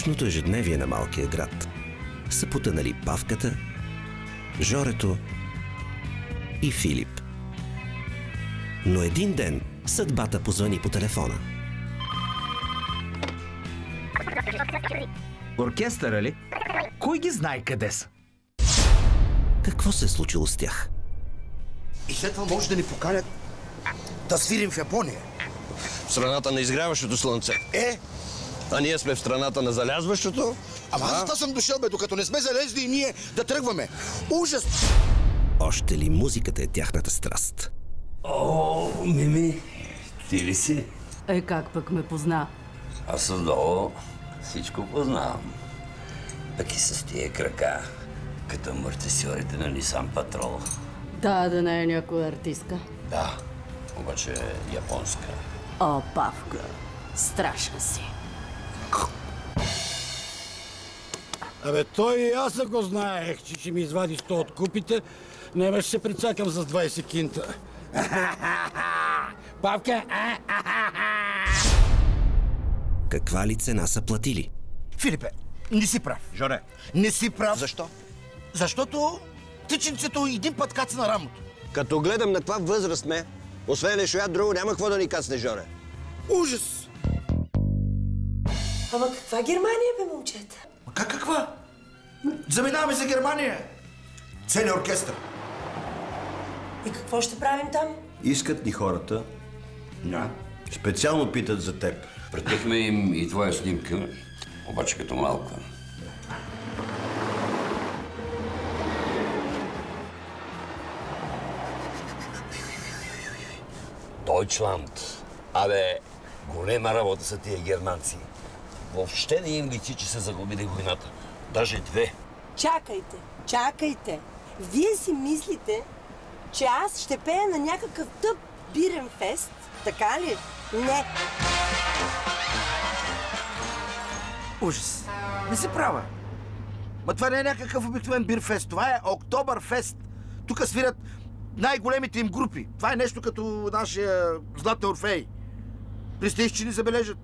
Мрачното ежедневие на малкия град са потънали Павката, Жорето и Филип. Но един ден съдбата позвъни по телефона. Оркестъра ли? Кой ги знае къде са? Какво се е случило с тях? И след това може да ни поканят да свирим в Япония. В страната на изгряващото слънце. А ние сме в страната на залязващото. Ама аз това съм дошъл, бе, докато не сме залезли и ние да тръгваме. Ужас! Още ли музиката е тяхната страст? О, Мими, ти ли си? Как пък ме позна? Аз отдолу всичко познавам. Пък и с тия крака, като амортисьорите на Нисан Патрол. Да не е някоя артистка. Да, обаче е японска. О, Павка, страшна си. Абе, той и аз ако знаех, че ще ми извади 100 от купите, нямаше ще се прицакам за 20 кинта. Павка! Каква ли цена са платили? Филипе, не си прав. Жоре. Не си прав. Защо? Защото тиченцето един път каца на рамото. Като гледам на каква възраст сме, освен лешоят друго, няма какво да ни кацне, Жоре. Ужас! Ама каква Германия, бе, момчета? Каква? Заминаваме за Германия. Целият оркестър. И какво ще правим там? Искат ни хората. Да. Специално питат за теб. Пратихме им и твоя снимка, обаче като малка. Дойчланд. Абе, голема работа са тия германци. Въобще не им личи, че са загубили войната. Даже две. Чакайте. Вие си мислите, че аз ще пея на някакъв тъп бирен фест, така ли? Не. Ужас. Не си права. Ма това не е някакъв обикновен бирфест. Това е Октобърфест. Тук свирят най-големите им групи. Това е нещо като нашия Златен Орфей. Представиш, че ни забележат.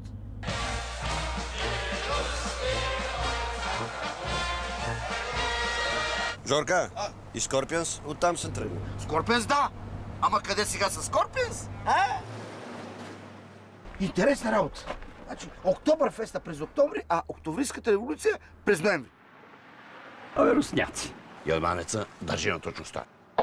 Жорка, и Скорпионс оттам са тръгнали. Скорпионс, да. Ама къде сега са Скорпионс? Интересна работа. Значи, Октобърфеста през октомври, а Октомврийската революция през ноември. Абе, русняци. Германеца държи на точността.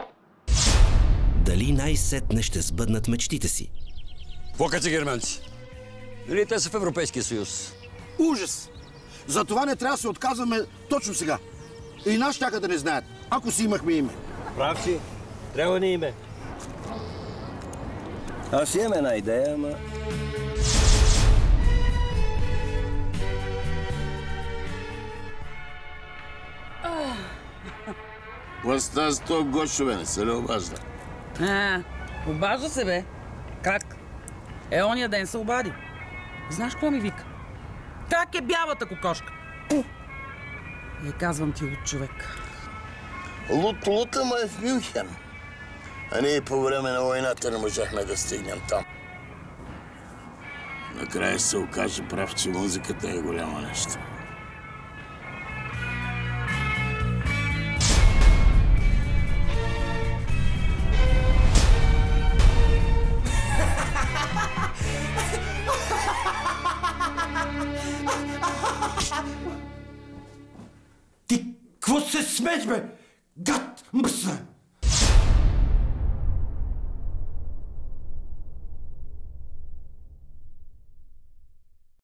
Дали най-сетне ще сбъднат мечтите си? Покаци германци. Дали те са в Европейския съюз? Ужас! Затова не трябва да се отказваме точно сега. И нас щяха да не знаят, ако си имахме име. Прав си. Трябва ни име. Аз имам една идея, ама... Какво става с този Гошо, бе? Не се ли обажда? Обажда се, бе. Как? Ония ден се обади. Знаеш какво ми вика? Как е бялата кокошка? Казвам ти от човек. Лут, ама е в Мюнхен. А ние по време на войната не можахме да стигнем там. Накрая се окаже прав, че музиката е голямо нещо. Ти какво се смееш, бе? Гад, мръсна!